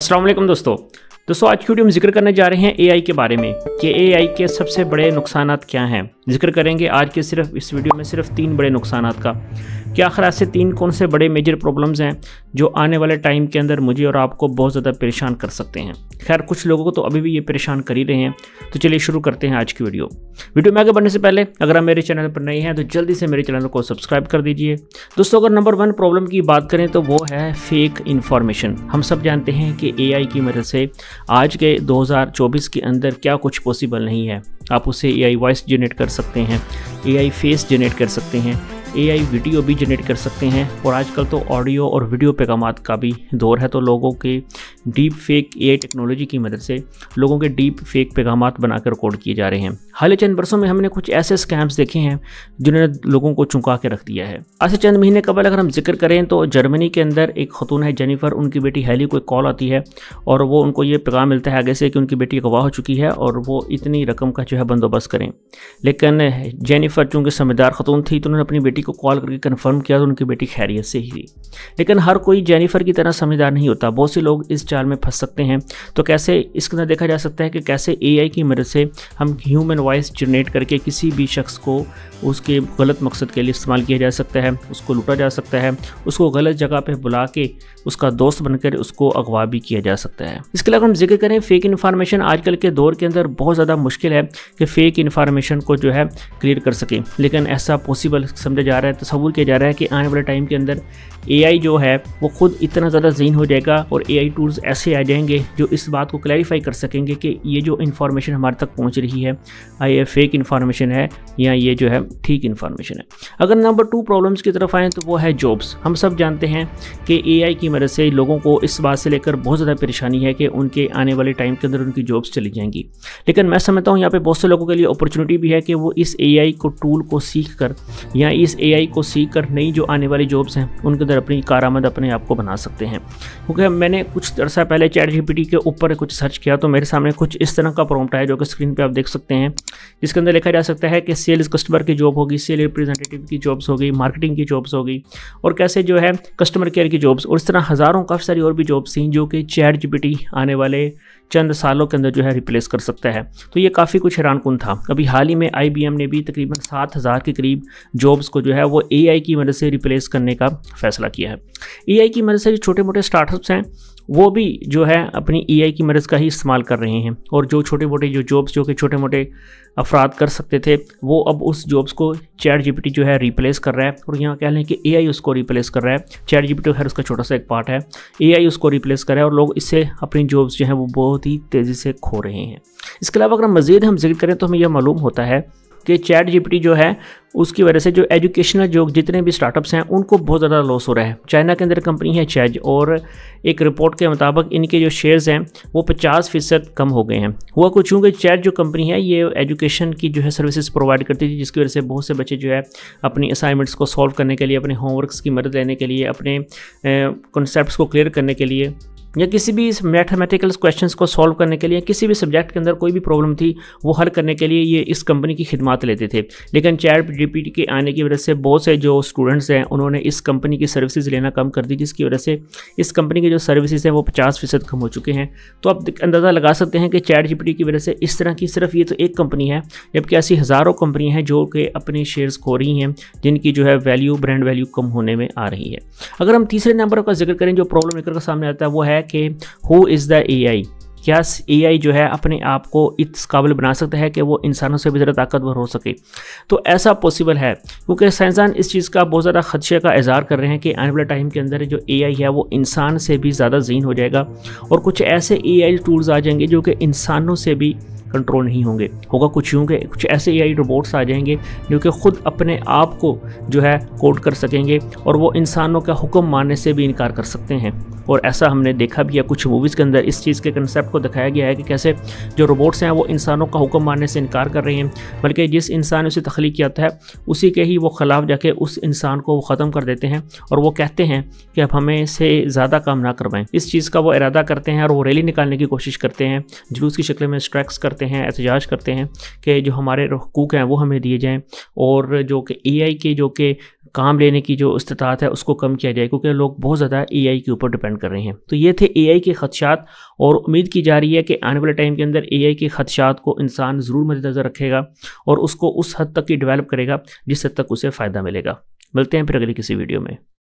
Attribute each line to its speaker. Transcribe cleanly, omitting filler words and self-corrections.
Speaker 1: अस्सलाम वालेकुम दोस्तों आज की वीडियो में जिक्र करने जा रहे हैं एआई के बारे में कि एआई के सबसे बड़े नुकसानात क्या हैं। जिक्र करेंगे आज के सिर्फ इस वीडियो में सिर्फ 3 बड़े नुकसानात का। क्या आखिर ऐसे 3 कौन से बड़े मेजर प्रॉब्लम्स हैं जो आने वाले टाइम के अंदर मुझे और आपको बहुत ज़्यादा परेशान कर सकते हैं। खैर कुछ लोगों को तो अभी भी ये परेशान कर ही रहे हैं। तो चलिए शुरू करते हैं आज की वीडियो में आगे बढ़ने से पहले अगर आप मेरे चैनल पर नए हैं तो जल्दी से मेरे चैनल को सब्सक्राइब कर दीजिए। दोस्तों अगर नंबर 1 प्रॉब्लम की बात करें तो वो है फेक इन्फॉर्मेशन। हम सब जानते हैं कि एआई की मदद से आज के 2024 के अंदर क्या कुछ पॉसिबल नहीं है। आप उससे एआई वॉइस जनरेट कर सकते हैं, एआई फेस जनरेट कर सकते हैं, एआई वीडियो भी जनरेट कर सकते हैं और आजकल तो ऑडियो और वीडियो पैगामात का भी दौर है। तो लोगों के डीप फेक एआई टेक्नोलॉजी की मदद से लोगों के डीप फेक पैगामात बनाकर रिकॉर्ड किए जा रहे हैं। हाल ही चंद बरसों में हमने कुछ ऐसे स्कैम्स देखे हैं जिन्होंने लोगों को चौंका के रख दिया है। आज से चंद महीने कबल अगर हम जिक्र करें तो जर्मनी के अंदर एक खतून है जेनिफर, उनकी बेटी हैली को एक कॉल आती है और वो उनको ये पैगाम मिलता है आगे से कि उनकी बेटी अगवा हो चुकी है और वो इतनी रकम का जो है बंदोबस्त करें। लेकिन जेनिफर चूँकि समझदार खतून थी तो उन्होंने अपनी बेटी को कॉल करके कन्फर्म किया तो उनकी बेटी खैरियत से ही थी। लेकिन हर कोई जेनिफर की तरह समझदार नहीं होता, बहुत से लोग इस जाल में फंस सकते हैं। तो कैसे इसके अंदर देखा जा सकता है कि कैसे एआई की मदद से हम ह्यूमन वॉइस जनरेट करके किसी भी शख्स को उसके गलत मकसद के लिए इस्तेमाल किया जा सकता है, उसको लूटा जा सकता है, उसको गलत जगह पे बुला के उसका दोस्त बनकर उसको अगवा भी किया जा सकता है। इसके अलावा हम जिक्र करें फेक इन्फॉर्मेशन, आजकल के दौर के अंदर बहुत ज़्यादा मुश्किल है कि फेक इन्फॉर्मेशन को जो है क्लियर कर सके। लेकिन ऐसा पॉसिबल समझा जा रहा है, तस्वुर किया जा रहा है कि आने वाले टाइम के अंदर एआई जो है वो खुद इतना ज़्यादा ज़हीन हो जाएगा और एआई टूल्स ऐसे आ जाएंगे जो इस बात को क्लैरिफाई कर सकेंगे कि ये जो इन्फॉर्मेशन हमारे तक पहुंच रही है ये फेक इन्फॉर्मेशन है या ये जो है ठीक इन्फॉर्मेशन है। अगर नंबर 2 प्रॉब्लम्स की तरफ आएँ तो वो है जॉब्स। हम सब जानते हैं कि एआई की मदद से लोगों को इस बात से लेकर बहुत ज़्यादा परेशानी है कि उनके आने वाले टाइम के अंदर उनकी जॉब्स चली जाएंगी। लेकिन मैं समझता हूँ यहाँ पे बहुत से लोगों के लिए अपॉर्चुनिटी भी है कि वो इस एआई को टूल को सीख कर या इस एआई को सीख कर नई जो आने वाली जॉब्स हैं उनके अंदर अपनी कारआमद अपने आप को बना सकते हैं। क्योंकि मैंने कुछ अर्सा पहले चैट जीपीटी के ऊपर कुछ सर्च किया तो मेरे सामने कुछ इस तरह का प्रॉम्प्ट है जो कि स्क्रीन पे आप देख सकते हैं, जिसके अंदर लिखा जा सकता है कि सेल्स कस्टमर की जॉब होगी, सेल रिप्रेजेंटेटिव की जॉब्स होगी, मार्केटिंग की जॉब्स होगी और कैसे जो है कस्टमर केयर की जॉब्स और इस तरह हज़ारों काफ़ी सारी और भी जॉब्स थी जो कि चैट जीपीटी आने वाले चंद सालों के अंदर जो है रिप्लेस कर सकता है। तो ये काफ़ी कुछ हैरानकुन था। अभी हाल ही में IBM ने भी तकरीबन 7000 के करीब जॉब्स को जो है वो एआई की मदद से रिप्लेस करने का फैसला किया है। एआई की मदद से जो छोटे मोटे स्टार्टअप्स हैं वो भी जो है अपनी एआई की मदद का ही इस्तेमाल कर रहे हैं और जो छोटे मोटे जो जॉब्स जो कि छोटे मोटे अफराद कर सकते थे वो अब उस जॉब्स को चैट जीपीटी जो है रिप्लेस कर रहा है और यहाँ कह लें कि एआई उसको रिप्लेस कर रहा है। चैट जीपीटी खैर उसका छोटा सा एक पार्ट है, एआई उसको रिप्लेस कर रहा है और लोग इससे अपनी जॉब्स जो हैं वो बहुत ही तेज़ी से खो रहे हैं। इसके अलावा अगर मज़ीद हम जिक्र करें तो हमें यह मालूम होता है कि चैट जीपीटी जो है उसकी वजह से जो एजुकेशनल जो जितने भी स्टार्टअप्स हैं उनको बहुत ज़्यादा लॉस हो रहा है। चाइना के अंदर कंपनी है चैज और एक रिपोर्ट के मुताबिक इनके जो शेयर्स हैं वो 50% कम हो गए हैं। हुआ कुछ यूँ कि चैज जो कंपनी है ये एजुकेशन की जो है सर्विसेज प्रोवाइड करती थी, जिसकी वजह से बहुत से बच्चे जो है अपनी असाइनमेंट्स को सॉल्व करने के लिए, अपने होमवर्क्स की मदद लेने के लिए, अपने कॉन्सेप्ट्स को क्लियर करने के लिए या किसी भी मैथमेटिकल क्वेश्चंस को सॉल्व करने के लिए, किसी भी सब्जेक्ट के अंदर कोई भी प्रॉब्लम थी वो हल करने के लिए ये इस कंपनी की खिदमत लेते थे। लेकिन चैट जीपीटी के आने की वजह से बहुत से जो स्टूडेंट्स हैं उन्होंने इस कंपनी की सर्विसेज लेना कम कर दी, जिसकी वजह से इस कंपनी की जो सर्विसेज हैं वो 50% कम हो चुके हैं। तो आप अंदाज़ा लगा सकते हैं कि चैट जीपीटी की वजह से इस तरह की सिर्फ ये तो एक कंपनी है, जबकि ऐसी हज़ारों कंपनियाँ हैं जो कि अपने शेयर्स खो रही हैं, जिनकी जो है वैल्यू ब्रांड वैल्यू कम होने में आ रही है। अगर हम तीसरे नंबर का जिक्र करें जो प्रॉब्लम लेकर के सामने आता है वो है कि हु इज़ द एआई। क्या एआई जो है अपने आप को इस काबिल बना सकता है कि वो इंसानों से भी ज़्यादा ताकतवर हो सके? तो ऐसा पॉसिबल है क्योंकि साइंसदान इस चीज़ का बहुत ज़्यादा खदशे का इज़हार कर रहे हैं कि आने वाले टाइम के अंदर जो एआई है वो इंसान से भी ज़्यादा ज़हीन हो जाएगा और कुछ ऐसे एआई टूल्स आ जाएंगे जो कि इंसानों से भी कंट्रोल नहीं होंगे। होगा कुछ यूँ कि कुछ ऐसे एआई रोबोट्स आ जाएंगे जो कि ख़ुद अपने आप को जो है कोड कर सकेंगे और वो इंसानों का हुक्म मानने से भी इनकार कर सकते हैं। और ऐसा हमने देखा भी है, कुछ मूवीज़ के अंदर इस चीज़ के कंसेप्ट को दिखाया गया है कि कैसे जो रोबोट्स हैं वो इंसानों का हुक्म मानने से इनकार कर रहे हैं, बल्कि जिस इंसान ने उसे तख्लीक किया था उसी के ही वो खिलाफ जाके उस इंसान को वो ख़त्म कर देते हैं और वो कहते हैं कि अब हमें से ज़्यादा काम ना करवाएं। इस चीज़ का वो इरादा करते हैं और वो रैली निकालने की कोशिश करते हैं, जुलूस की शक्ल में स्ट्राइक्स करते हैं, एहतजाज करते हैं कि जो हमारे हुकूक हैं वो हमें दिए जाएँ और जो कि एआई के जो कि काम लेने की जो इस्तिताअत है उसको कम किया जाए, क्योंकि लोग बहुत ज़्यादा AI के ऊपर डिपेंड कर रहे हैं। तो ये थे AI के खदशात, और उम्मीद की जा रही है कि आने वाले टाइम के अंदर AI के खदशात को इंसान ज़रूर मद्देनज़र रखेगा और उसको उस हद तक ही डेवलप करेगा जिस हद तक उसे फ़ायदा मिलेगा। मिलते हैं फिर अगली किसी वीडियो में।